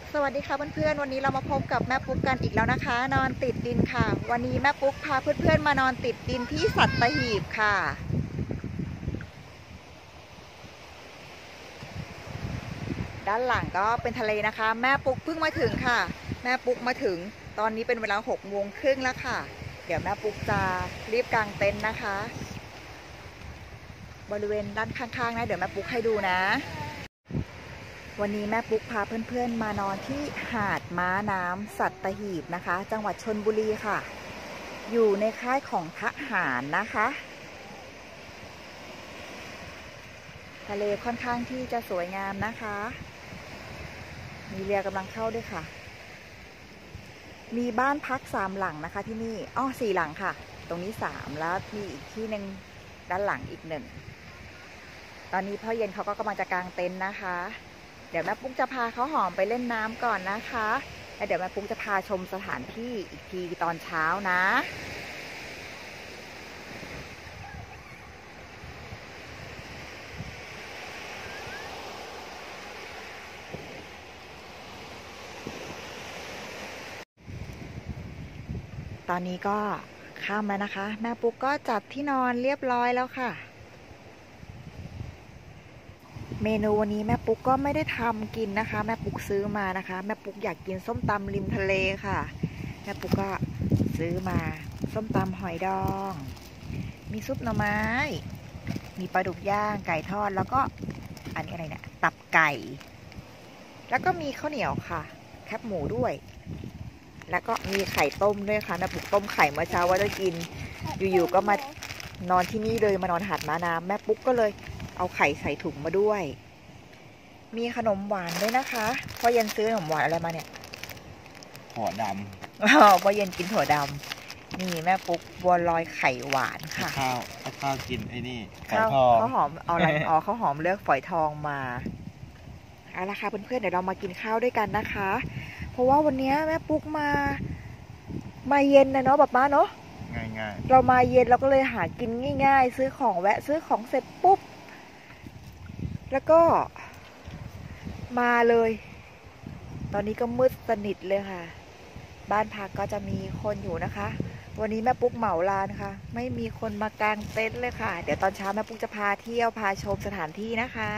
สวัสดีค่ะเพื่อนๆวันนี้เรามาพบกับแม่ปุ๊กกันอีกแล้วนะคะนอนติดดินค่ะวันนี้แม่ปุ๊กพาเพื่อนๆมานอนติดดินที่สัตหีบค่ะด้านหลังก็เป็นทะเลนะคะแม่ปุ๊กเพิ่งมาถึงค่ะแม่ปุ๊กมาถึงตอนนี้เป็นเวลา6:30แล้วค่ะเดี๋ยวแม่ปุ๊กจะรีบกางเต็นท์นะคะบริเวณด้านข้างๆนะเดี๋ยวแม่ปุ๊กให้ดูนะวันนี้แม่ปุ๊กพาเพื่อนๆมานอนที่หาดม้าน้ำสัตหีบนะคะจังหวัดชลบุรีค่ะอยู่ในค่ายของทหารนะคะทะเลค่อนข้างที่จะสวยงามนะคะมีเรือกำลังเข้าด้วยค่ะมีบ้านพัก3 หลังนะคะที่นี่4 หลังค่ะตรงนี้3แล้วมีอีกที่หนึ่งด้านหลังอีก1ตอนนี้พ่อเย็นเขาก็กำลังจะกางเต็นท์นะคะเดี๋ยวแม่ปุ๊กจะพาเขาหอมไปเล่นน้ำก่อนนะคะแล้วเดี๋ยวแม่ปุ๊กจะพาชมสถานที่อีกทีตอนเช้านะตอนนี้ก็ค่ำแล้วนะคะแม่ปุ๊กก็จัดที่นอนเรียบร้อยแล้วค่ะเมนูวันนี้แม่ปุ๊กก็ไม่ได้ทำกินนะคะแม่ปุ๊กซื้อมานะคะแม่ปุ๊กอยากกินส้มตำริมทะเลค่ะแม่ปุ๊กก็ซื้อมาส้มตำหอยดองมีซุปหน่อไม้มีปลาดุกย่างไก่ทอดแล้วก็อันนี้อะไรเนี่ยตับไก่แล้วก็มีข้าวเหนียวค่ะแคบหมูด้วยแล้วก็มีไข่ต้มด้วยค่ะแม่ปุ๊กต้มไข่เมื่อเช้าว่าจะกินอยู่ๆก็มานอนที่นี่เลยมานอนหาดม้าน้ำแม่ปุ๊กก็เลยเอาไข่ใส่ถุงมาด้วยมีขนมหวานด้วยนะคะพ่อเย็นซื้อขนมหวานอะไรมาเนี่ยถั่วดพ่อเย็นกินถั่วดำนี่แม่ปุ๊กบัวลอยไข่หวานำค่ะข้าวกินไอ้นี่ฝอยข้าวทองข้าวหอมเอาอะไรข้าวหอมเลือกฝอยทองมาเอาละค่ะเพื่อนๆเดี๋ยวเรามากินข้าวด้วยกันนะคะเพราะว่าวันนี้แม่ปุ๊กมาเย็นนะเนาะป้าเนาะง่ายเรามาเย็นเราก็เลยหากินง่ายๆซื้อของแวะซื้อของเสร็จปุ๊บแล้วก็มาเลยตอนนี้ก็มืดสนิทเลยค่ะบ้านพักก็จะมีคนอยู่นะคะวันนี้แม่ปุ๊กเหมาลานค่ะไม่มีคนมากางเต็นท์เลยค่ะเดี๋ยวตอนเช้าแม่ปุ๊กจะพาเที่ยวพาชมสถานที่นะคะ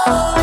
ค่ะ